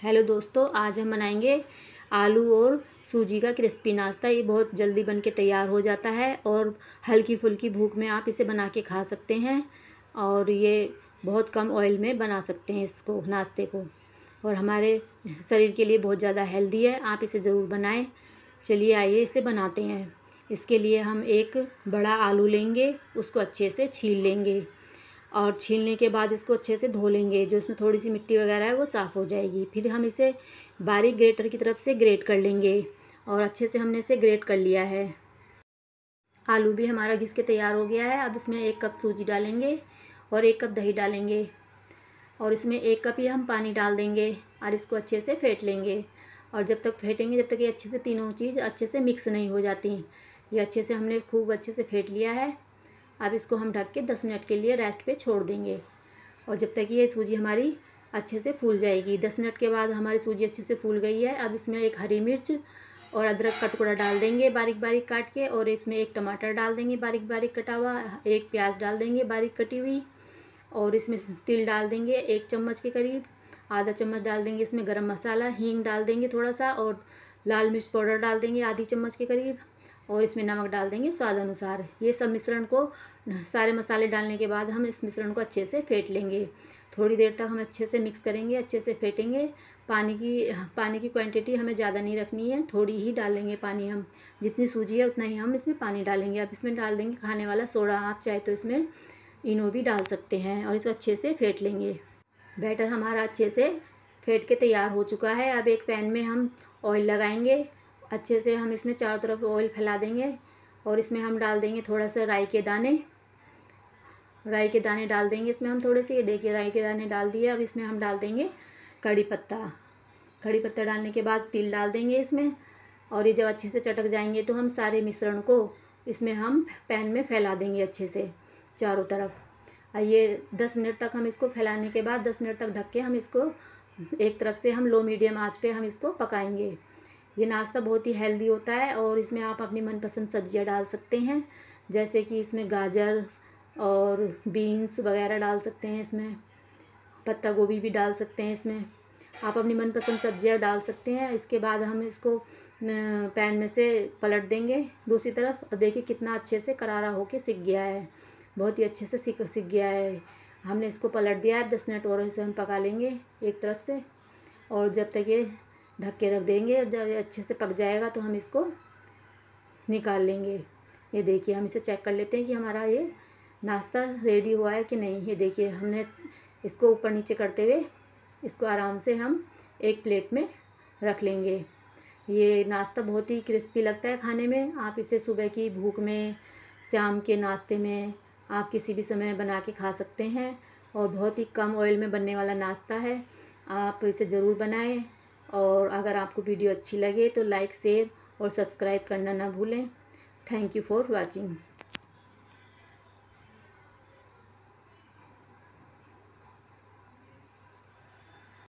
Hello दोस्तों, आज हम बनाएंगे आलू और सूजी का क्रिस्पी नाश्ता। ये बहुत जल्दी बन के तैयार हो जाता है और हल्की फुल्की भूख में आप इसे बना के खा सकते हैं। और ये बहुत कम ऑयल में बना सकते हैं इसको, नाश्ते को, और हमारे शरीर के लिए बहुत ज़्यादा हेल्दी है। आप इसे ज़रूर बनाएं। चलिए आइए इसे बनाते हैं। इसके लिए हम एक बड़ा आलू लेंगे, उसको अच्छे से छील लेंगे और छीलने के बाद इसको अच्छे से धो लेंगे। जो इसमें थोड़ी सी मिट्टी वगैरह है वो साफ़ हो जाएगी। फिर हम इसे बारीक ग्रेटर की तरफ से ग्रेट कर लेंगे और अच्छे से हमने इसे ग्रेट कर लिया है। आलू भी हमारा घिस के तैयार हो गया है। अब इसमें 1 कप सूजी डालेंगे और 1 कप दही डालेंगे और इसमें 1 कप ही हम पानी डाल देंगे और इसको अच्छे से फेंट लेंगे। और जब तक फेंटेंगे, जब तक ये अच्छे से तीनों चीज़ अच्छे से मिक्स नहीं हो जाती। ये अच्छे से हमने खूब अच्छे से फेंट लिया है। अब इसको हम ढक के 10 मिनट के लिए रेस्ट पे छोड़ देंगे। और जब तक ये सूजी हमारी अच्छे से फूल जाएगी। 10 मिनट के बाद हमारी सूजी अच्छे से फूल गई है। अब इसमें 1 हरी मिर्च और अदरक का टुकड़ा डाल देंगे बारीक बारीक काट के, और इसमें 1 टमाटर डाल देंगे बारीक बारीक कटा हुआ, 1 प्याज डाल देंगे बारीक कटी हुई, और इसमें तिल डाल देंगे 1 चम्मच के करीब। आधा चम्मच डाल देंगे इसमें गरम मसाला, हींग डाल देंगे थोड़ा सा, और लाल मिर्च पाउडर डाल देंगे आधी चम्मच के करीब, और इसमें नमक डाल देंगे स्वाद अनुसार। ये सब मिश्रण को, सारे मसाले डालने के बाद हम इस मिश्रण को अच्छे से फेंट लेंगे। थोड़ी देर तक हम अच्छे से मिक्स करेंगे, अच्छे से फेंटेंगे। पानी की क्वांटिटी हमें ज़्यादा नहीं रखनी है, थोड़ी ही डालेंगे पानी हम। जितनी सूजी है उतना ही हम इसमें पानी डालेंगे। अब इसमें डाल देंगे खाने वाला सोडा, आप चाहे तो इसमें इनो भी डाल सकते हैं, और इसे अच्छे से फेंट लेंगे। बैटर हमारा अच्छे से फेंट के तैयार हो चुका है। अब एक पैन में हम ऑयल लगाएंगे। अच्छे से हम इसमें चारों तरफ ऑयल फैला देंगे और इसमें हम डाल देंगे थोड़ा सा राई के दाने। राई के दाने डाल देंगे इसमें हम थोड़े से। देखिए राई के दाने डाल दिए। अब इसमें हम डाल देंगे कड़ी पत्ता। कड़ी पत्ता डालने के बाद तिल डाल देंगे इसमें, और ये जब अच्छे से चटक जाएंगे तो हम सारे मिश्रण को इसमें हम पैन में फैला देंगे अच्छे से चारों तरफ। ये 10 मिनट तक हम इसको फैलाने के बाद 10 मिनट तक ढक के हम इसको एक तरफ से हम लो मीडियम आंच पे हम इसको पकाएंगे। ये नाश्ता बहुत ही हेल्दी होता है और इसमें आप अपनी मनपसंद सब्जियां डाल सकते हैं, जैसे कि इसमें गाजर और बीन्स वगैरह डाल सकते हैं, इसमें पत्ता गोभी भी डाल सकते हैं। इसमें आप अपनी मनपसंद सब्जियां डाल सकते हैं। इसके बाद हम इसको पैन में से पलट देंगे दूसरी तरफ, और देखिए कितना अच्छे से करारा होके सिक गया है। बहुत ही अच्छे से सिक गया है। हमने इसको पलट दिया है। 10 मिनट और इसे हम पका लेंगे एक तरफ से, और जब तक ये ढक के रख देंगे। जब ये अच्छे से पक जाएगा तो हम इसको निकाल लेंगे। ये देखिए हम इसे चेक कर लेते हैं कि हमारा ये नाश्ता रेडी हुआ है कि नहीं। ये देखिए हमने इसको ऊपर नीचे करते हुए इसको आराम से हम एक प्लेट में रख लेंगे। ये नाश्ता बहुत ही क्रिस्पी लगता है खाने में। आप इसे सुबह की भूख में, शाम के नाश्ते में, आप किसी भी समय बना के खा सकते हैं, और बहुत ही कम ऑयल में बनने वाला नाश्ता है। आप इसे ज़रूर बनाएं। और अगर आपको वीडियो अच्छी लगे तो लाइक, शेयर और सब्सक्राइब करना ना भूलें। Thank you for watching.